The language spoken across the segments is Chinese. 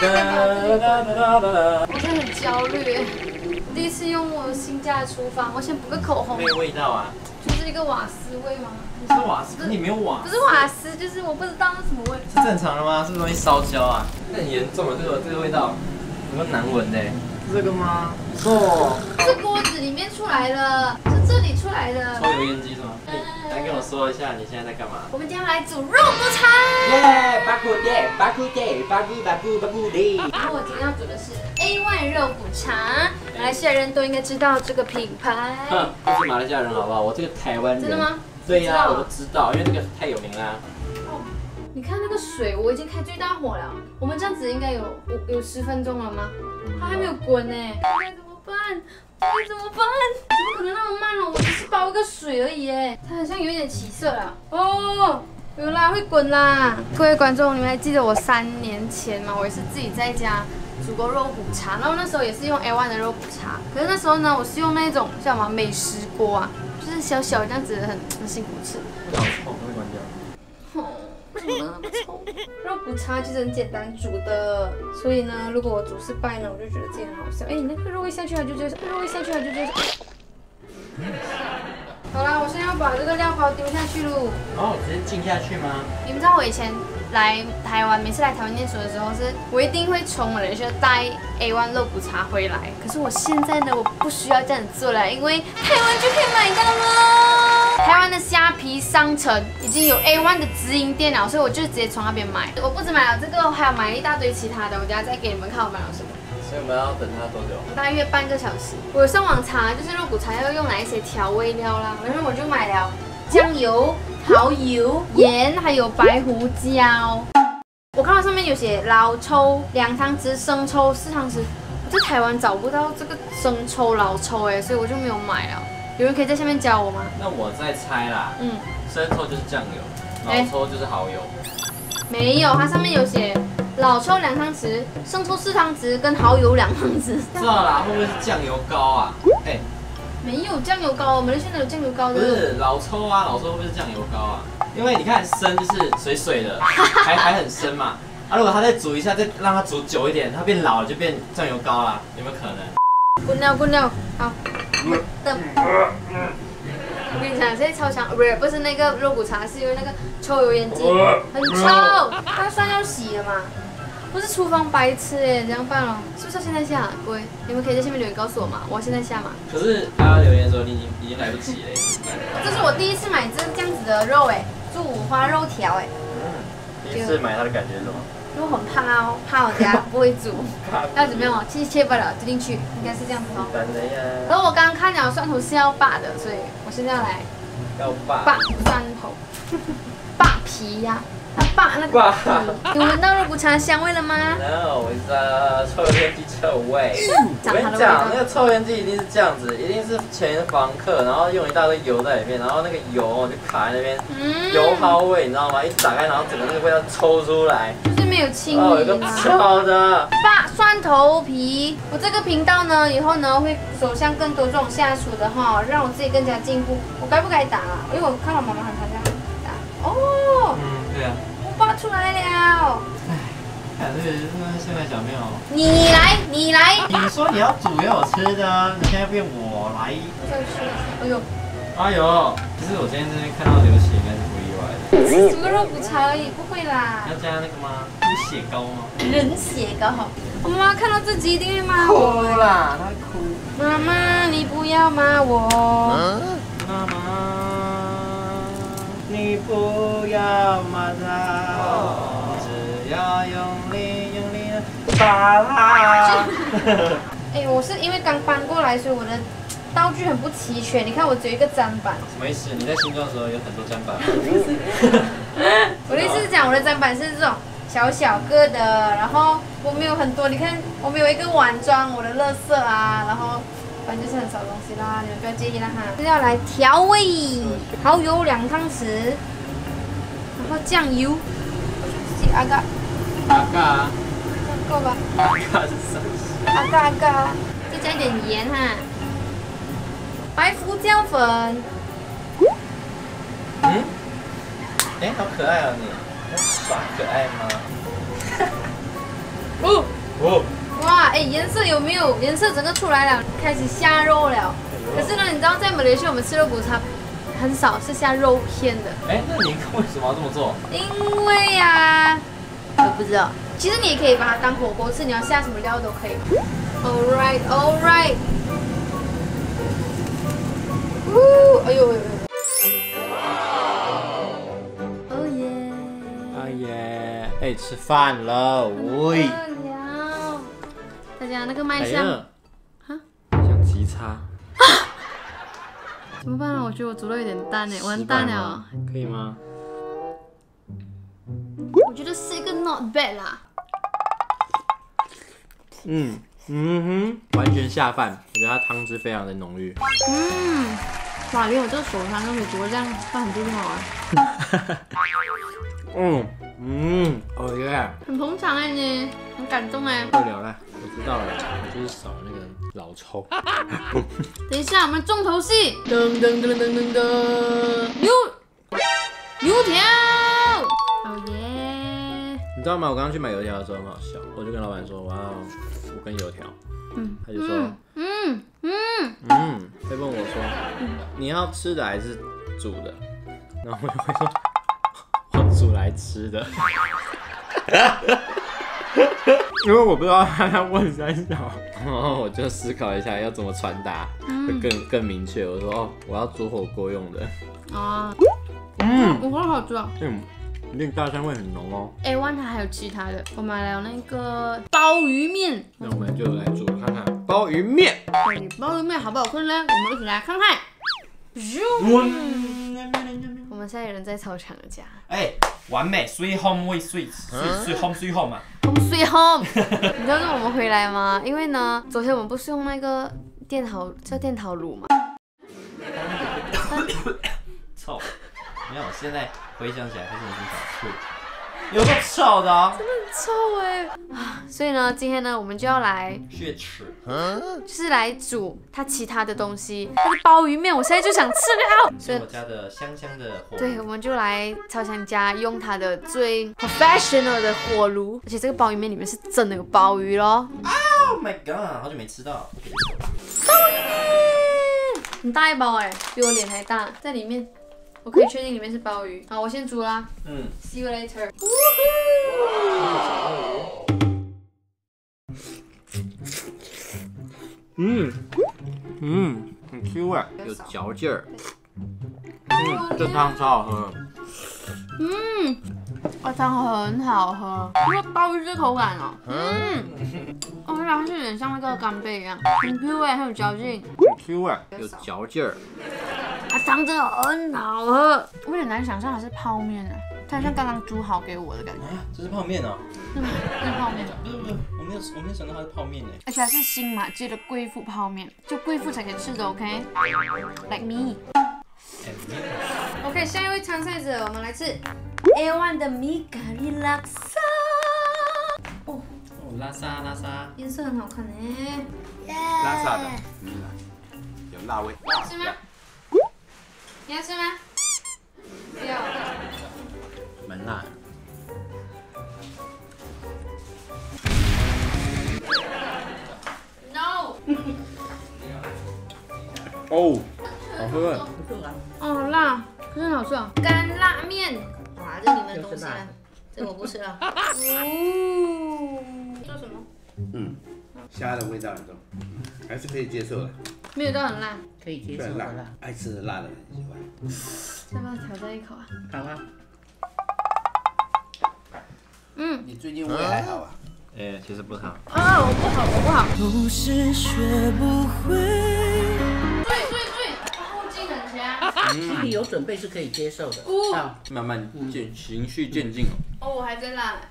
我真的很焦虑，第一次用我新家的厨房，我先补个口红。 没有味道啊， 就是一个瓦斯味吗？ 是瓦斯，可是你没有瓦斯。 不是瓦斯，就是我不知道那什么味。 是正常的吗？是不是容易烧焦啊？很严重了，这个味道，有难闻的。是这个吗？不错。 是锅子里面出来的，是这里出来的。 抽油烟机是吗？来跟我说一下你现在在干嘛？ 我们今天要来煮肉骨茶。 耶，巴古爹，巴古爹，巴古爹。 然后我今天要煮的是 A1 肉骨茶，马来西亚人都应该知道这个品牌。 不是马来西亚人好不好？我这个台湾人。 真的吗？ 对呀，我都知道，因为这个太有名啦。 你看那个水，我已经开最大火了。我们这样子应该有10分钟了吗？它还没有滚呢，该怎么办？该怎么办？怎么可能那么慢呢？我只是煲一个水而已耶，它好像有一点起色了。哦，有啦，会滚啦。各位观众，你们还记得我3年前吗？我也是自己在家煮过肉骨茶，然后那时候也是用 A1 的肉骨茶，可是那时候呢，我是用那种叫什么美食锅啊，就是小小这样子，很辛苦吃。 好臭，会关掉。 煮的那么臭，肉骨茶其实很简单煮的，所以呢，如果我煮失败呢，我就觉得自己很好笑。哎，你那个肉一下去它就这样，肉一下去它就这样。好啦，我现在要把这个料包丢下去喽。 哦，直接浸下去吗？ 你们知道我以前来台湾，每次来台湾念书的时候，我一定会从马来西亚带 A1 肉骨茶回来。可是我现在呢，我不需要这样子做了，因为台湾就可以买到了。台湾的虾皮商城已经有 A1 的直营店了，所以我就直接从那边买。我不止买了这个，我还有买一大堆其他的，我等下再给你们看我买了什么。 所以我们要等它多久？ 大约半个小时。我有上网查，就是肉骨茶要用哪一些调味料啦，然后我就买了酱油、蚝油、盐，还有白胡椒。我看到上面有写老抽2汤匙，生抽4汤匙。我在台湾找不到这个生抽、老抽哎，所以我就没有买了。有人可以在下面教我吗？ 那我再猜啦。生抽就是酱油，老抽就是蚝油。 没有，它上面有写老抽2汤匙，生抽4汤匙，跟蚝油2汤匙。 知道啦，会不会是酱油膏啊？哎， 没有酱油膏，我们现在有酱油膏的。 不是老抽啊，老抽会不会是酱油膏啊？因为你看生就是水水的，还很深嘛。啊，如果它再煮一下，再让它煮久一点，它变老了就变酱油膏啦，有没有可能？ 滚了，好。我跟你讲，现在超强，不是那个肉骨茶，是因为那个抽油烟机很臭，它算要洗了嘛？不是厨房白痴哎，怎样办哦？是不是要现在下？各位，你们可以在下面留言告诉我嘛，我要现在下嘛？ 可是他留言说你已经来不及了。 这是我第一次买这样子的肉哎，猪五花肉条哎。 第一次买它的感觉是什么？ 因为我很怕哦，怕我家不会煮，要怎么样哦？切不了，丢进去，应该是这样子哦。然后我刚刚看了蒜头是要拔的，所以我现在要来拔蒜头，拔皮呀。它拔那个皮，有闻到肉骨茶的香味了吗 ？No， 抽油烟机臭味。我跟你讲，那个抽油烟机一定是这样子，一定是前房客，然后用一大堆油在里面，然后那个油就卡在那边，油耗味，你知道吗？一打开，然后整个那个味道抽出来， 就是没有清理。 有一个臭的。 拔蒜头皮，我这个频道呢，以后呢会走向更多这种下厨的哈，让我自己更加进步。我该不该打啊？因为我看到妈妈很常这样打。哦。 对啊， 我拔出来了。 哎，看这个现在小朋友， 你来。 你说你要煮给我吃的，你现在变我来。 哎呦， 哎呦，其实我今天这边看到流血应该是不意外的。 煮个肉骨茶而已，不会啦。 要加那个吗？是血膏吗？ 人血膏好。我妈妈看到这集一定会骂我。 哭啦，她哭。 妈妈，你不要骂我。 妈妈。你不要骂他，只要用力的把他。 哎，我是因为刚搬过来，所以我的道具很不齐全。你看，我只有一个砧板。 什么意思？你在新庄的时候有很多砧板？ 我的意思是讲，我的砧板是这种小小个的，然后我没有很多。你看，我们有一个碗装我的垃圾啊，然后。反正就是很少东西啦，你们不要介意啦哈。接下来调味，蚝油2汤匙，然后酱油，自己阿嘎，这样够吧？阿嘎，再加一点盐哈，白胡椒粉。 哎，好可爱哦你，要耍可爱吗？ 哦， 哇，哎，颜色有没有？颜色整个出来了，开始下肉了。可是呢，你知道在马来西亚我们吃肉骨茶很少是下肉片的。 哎，那你为什么要这么做？ 因为呀，我不知道。其实你也可以把它当火锅吃，你要下什么料都可以。All right, all right。呜，哎呦哎呦。哦耶。 哎耶，哎，吃饭了，喂。 大家那个麦香， 哈，像鸡叉。 怎么办啊？我觉得我煮的有点淡哎，完蛋了。 可以吗？ 我觉得是一个 not bad 啦。 完全下饭。我觉得它汤汁非常的浓郁。 哇，连我这个手残都可以煮得这样，饭很重要啊。 哦耶！ 很捧场哎你，很感动哎。 不了了，我知道了，我就是少那个老抽。 等一下，我们重头戏，噔噔噔噔噔噔，油条，哦耶！ 你知道吗？我刚刚去买油条的时候很好笑，我就跟老板说我要5根油条，他就说他问我说你要吃的还是煮的？然后我就会说我煮来吃的。因为我不知道他要问三小，然后我就思考一下要怎么传达会更明确。我说我要煮火锅用的。 我好好吃啊。 一定大香味很浓哦。 A1它还有其他的，我买了那个鲍鱼面。 那我们就来煮看看鲍鱼面。 鲍鱼面好不好吃呢？我们一起来看看。我们现在有人在操场的家。 哎，完美，sweet home way sweet home home 啊 ，home sweet home。你知道为什么我们回来吗？因为呢，昨天我们不是用那个电陶炉嘛。 臭，没有，现在回想起来还是很想吐，有够臭的啊！ 真的很臭哎啊！所以呢，今天呢，我们就要来血齿， 就是来煮它其他的东西。它的鲍鱼面，我现在就想吃了。 所以我家的香香的火炉。 对，我们就来超香家用它的最 professional 的火炉，而且这个鲍鱼面里面是真的有鲍鱼咯。 Oh my god， 好久没吃到。 鲍鱼面，很大一包哎，比我脸还大，在里面。我可以确定里面是鲍鱼。好，我先煮啦。See you later。 很 Q 哎，有嚼劲儿。这汤超好喝。 这汤很好喝，因为鲍鱼这口感哦。我觉得它是有点像那个干贝一样，很 Q 哎，很有嚼劲。 很 Q 哎，有嚼劲儿。 它汤真的很好喝，我有点难想象它是泡面哎，它像刚刚煮好给我的感觉。 这是泡面哦？ 是吗？是泡面。 不是，我没有想到它是泡面哎。 而且还是新马街的贵妇泡面，就贵妇才可以吃的 ，OK？Like me。OK， 下一位参赛者，我们来吃 A1 的米咖喱拉沙。哦， 拉沙， 颜色很好看哎。 拉沙的，有辣味。 要吃吗？你要吃吗？不要。 蛮辣的。 No。 哦，好喝。 哦，好辣，可是很好吃哦。干辣面，哇，这你们的东西啊，这我不吃了。哦，做什么？ 虾的味道很重，还是可以接受的。 没有到很辣， 可以接虽然辣受的啦。， 爱吃的辣的人喜欢。 要不要挑战一口啊？ 好啊， 你最近胃还好啊？ 其实不好。 我不好。 不是学不会。 对，后劲很强。 心里有准备是可以接受的。好， 慢慢循序渐进哦。 哦，我还在辣。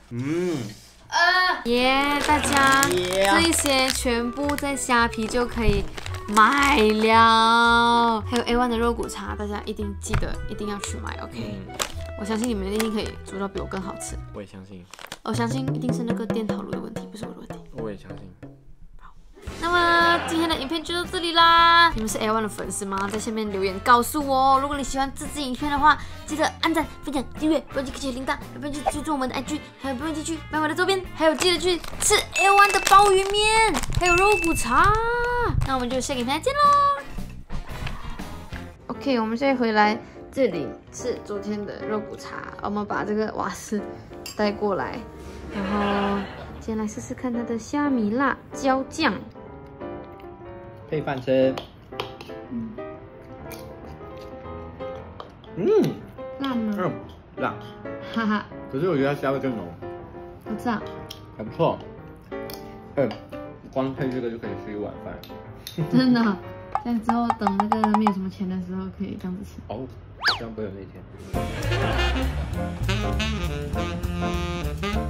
大家这一些全部在虾皮就可以买了，还有 A1 的肉骨茶，大家一定记得一定要去买 ，OK？我相信你们一定可以煮到比我更好吃。 我也相信。 我相信一定是那个电陶炉的问题，不是我的问题。 我也相信。 好。 那么今天的影片就到这里啦。你们是 L1 的粉丝吗？在下面留言告诉我。如果你喜欢这支影片的话，记得按赞、分享、订阅，不忘记开启铃铛，也不忘记追踪我们的 IG， 还有不忘记去买我的周边，还有记得去吃 L1 的鲍鱼面，还有肉骨茶。那我们就下个影片再见喽。OK， 我们现在回来这里吃昨天的肉骨茶，我们把这个瓦斯带过来，然后先来试试看它的虾米辣椒酱。 配饭吃。 辣吗？ 辣。 哈哈， 可是我觉得它虾味更浓， 好吃啊！ 还不错。光配这个就可以吃一碗饭。 真的，这样之后等那个没有什么钱的时候，可以这样子吃。 哦，这样不会有那天。